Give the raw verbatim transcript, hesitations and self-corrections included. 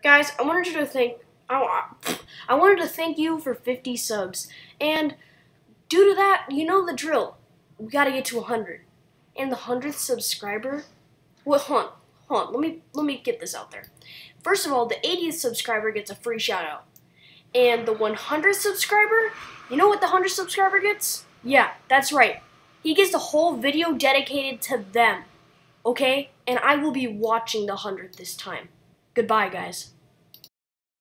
Guys, I wanted you to thank I, I wanted to thank you for fifty subs, and due to that, you know the drill. We gotta get to one hundred, and the hundredth subscriber. Well, hold on, hold on. Let me let me get this out there. First of all, the eightieth subscriber gets a free shout out, and the one hundredth subscriber. You know what the one hundredth subscriber gets? Yeah, that's right. He gets the whole video dedicated to them. Okay, and I will be watching the one hundredth this time. Goodbye, guys.